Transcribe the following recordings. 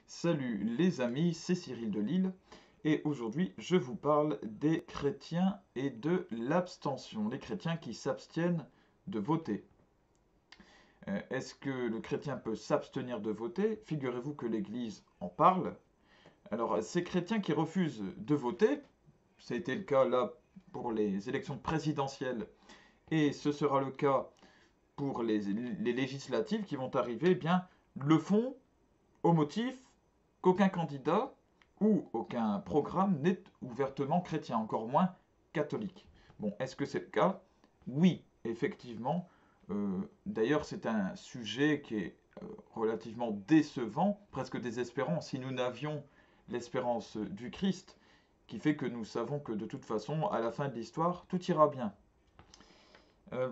Salut les amis, c'est Cyril de Lille et aujourd'hui je vous parle des chrétiens et de l'abstention, les chrétiens qui s'abstiennent de voter. Est-ce que le chrétien peut s'abstenir de voter? Figurez-vous que l'Église en parle. Alors ces chrétiens qui refusent de voter, ça a été le cas là pour les élections présidentielles et ce sera le cas pour les législatives qui vont arriver, eh bien le font au motif qu'aucun candidat ou aucun programme n'est ouvertement chrétien, encore moins catholique. Bon, est-ce que c'est le cas? Oui, effectivement. D'ailleurs, c'est un sujet qui est relativement décevant, presque désespérant, si nous n'avions l'espérance du Christ, qui fait que nous savons que de toute façon, à la fin de l'histoire, tout ira bien. Euh,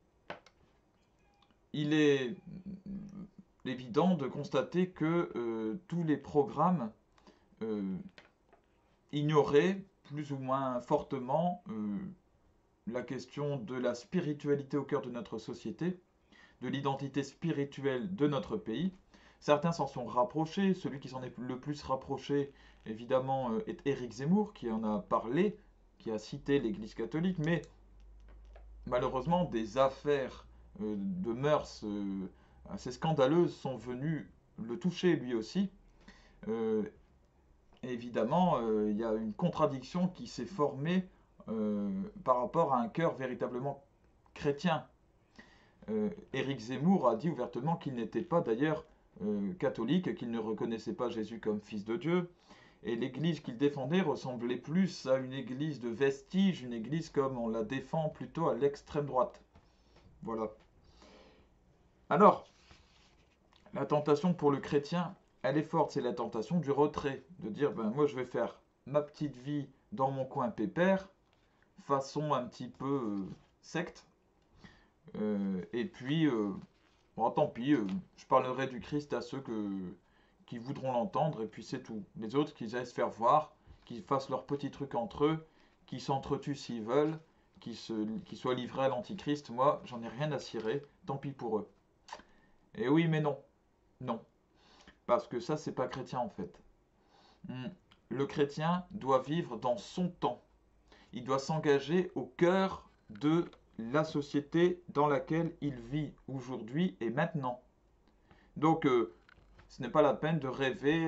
il est évident de constater que tous les programmes euh, ignoraient plus ou moins fortement la question de la spiritualité au cœur de notre société, de l'identité spirituelle de notre pays. Certains s'en sont rapprochés, celui qui s'en est le plus rapproché, évidemment, est Éric Zemmour, qui en a parlé, qui a cité l'Église catholique, mais malheureusement, des affaires de mœurs assez scandaleuses sont venues le toucher lui aussi. Euh, Évidemment, il y a une contradiction qui s'est formée par rapport à un cœur véritablement chrétien. Éric Zemmour a dit ouvertement qu'il n'était pas d'ailleurs catholique, qu'il ne reconnaissait pas Jésus comme fils de Dieu. Et l'église qu'il défendait ressemblait plus à une église de vestige, une église comme on la défend plutôt à l'extrême droite. Voilà. Alors, la tentation pour le chrétien, elle est forte, c'est la tentation du retrait, de dire ben moi je vais faire ma petite vie dans mon coin pépère, façon un petit peu secte, et puis bon, tant pis, je parlerai du Christ à ceux qui voudront l'entendre, et puis c'est tout. Les autres, qu'ils aillent se faire voir, qu'ils fassent leurs petits trucs entre eux, qu'ils s'entretuent s'ils veulent, qu'ils soient livrés à l'antichrist, moi j'en ai rien à cirer, tant pis pour eux. Et oui, mais non, non. Parce que ça, c'est pas chrétien en fait. Hmm. Le chrétien doit vivre dans son temps. Il doit s'engager au cœur de la société dans laquelle il vit aujourd'hui et maintenant. Donc, ce n'est pas la peine de rêver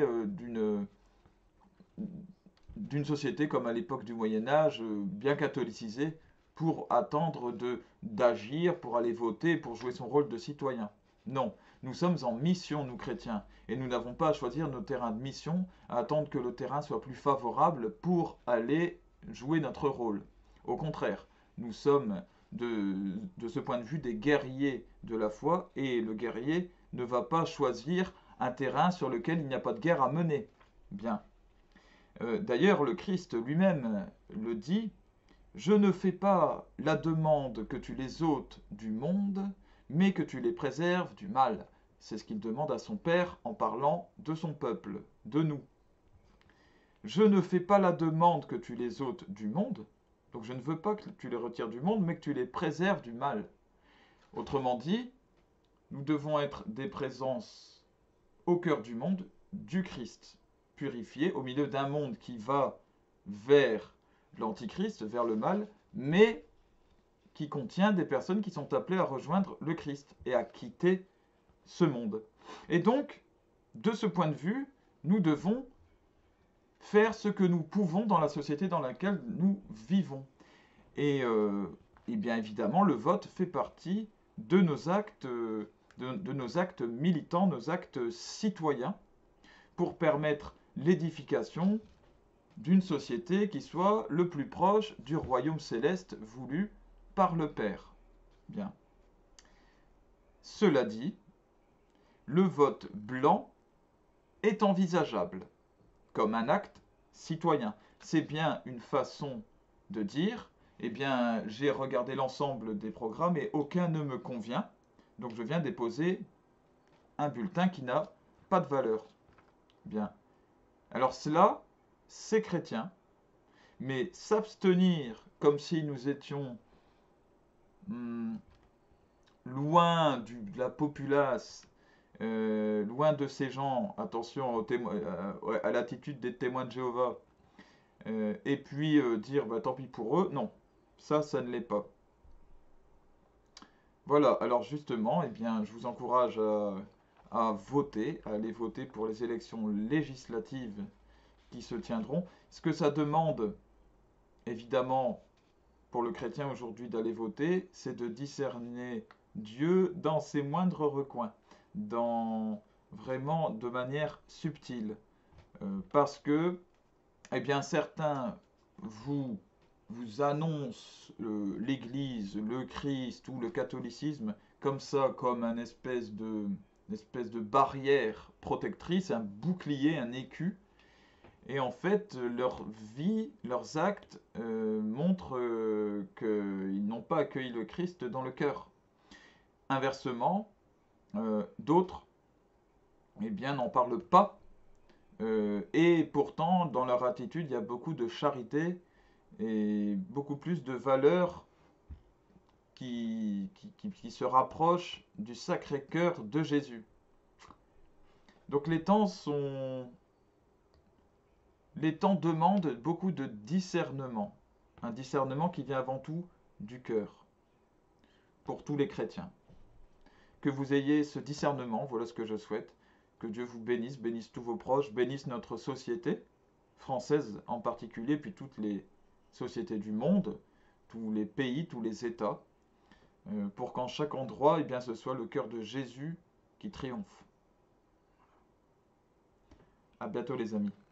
d'une société comme à l'époque du Moyen Âge, bien catholicisée, pour attendre d'agir, pour aller voter, pour jouer son rôle de citoyen. Non, nous sommes en mission, nous chrétiens, et nous n'avons pas à choisir nos terrains de mission, à attendre que le terrain soit plus favorable pour aller jouer notre rôle. Au contraire, nous sommes de ce point de vue des guerriers de la foi, et le guerrier ne va pas choisir un terrain sur lequel il n'y a pas de guerre à mener. Bien. D'ailleurs, le Christ lui-même le dit, je ne fais pas la demande que tu les ôtes du monde, mais que tu les préserves du mal. C'est ce qu'il demande à son Père en parlant de son peuple, de nous. Je ne fais pas la demande que tu les ôtes du monde, donc je ne veux pas que tu les retires du monde, mais que tu les préserves du mal. Autrement dit, nous devons être des présences au cœur du monde du Christ, purifié au milieu d'un monde qui va vers l'antichrist, vers le mal, mais qui contient des personnes qui sont appelées à rejoindre le Christ et à quitter ce monde. Et donc, de ce point de vue, nous devons faire ce que nous pouvons dans la société dans laquelle nous vivons. Et bien évidemment, le vote fait partie de nos actes, de nos actes militants, nos actes citoyens, pour permettre l'édification d'une société qui soit le plus proche du royaume céleste voulu par le Père. Bien. Cela dit, le vote blanc est envisageable comme un acte citoyen. C'est bien une façon de dire, eh bien, j'ai regardé l'ensemble des programmes et aucun ne me convient, donc je viens déposer un bulletin qui n'a pas de valeur. Bien. Alors cela, c'est chrétien, mais s'abstenir comme si nous étions loin de la populace loin de ces gens, attention ouais, à l'attitude des témoins de Jéhovah, et puis dire bah, tant pis pour eux, non, ça ne l'est pas. Voilà, alors justement, eh bien, je vous encourage à voter, à aller voter pour les élections législatives qui se tiendront. Ce que ça demande, évidemment, pour le chrétien aujourd'hui d'aller voter, c'est de discerner Dieu dans ses moindres recoins, vraiment de manière subtile. Parce que, eh bien, certains vous annoncent l'Église, le Christ ou le catholicisme comme ça, comme une espèce de barrière protectrice, un bouclier, un écu. Et en fait, leur vie, leurs actes montrent qu'ils n'ont pas accueilli le Christ dans le cœur. Inversement, d'autres, eh bien, n'en parlent pas. Et pourtant, dans leur attitude, il y a beaucoup de charité et beaucoup plus de valeurs qui se rapprochent du Sacré-Cœur de Jésus. Donc les temps demandent beaucoup de discernement. Un discernement qui vient avant tout du cœur, pour tous les chrétiens. Que vous ayez ce discernement, voilà ce que je souhaite. Que Dieu vous bénisse, bénisse tous vos proches, bénisse notre société, française en particulier, puis toutes les sociétés du monde, tous les pays, tous les États, pour qu'en chaque endroit, eh bien, ce soit le cœur de Jésus qui triomphe. À bientôt les amis.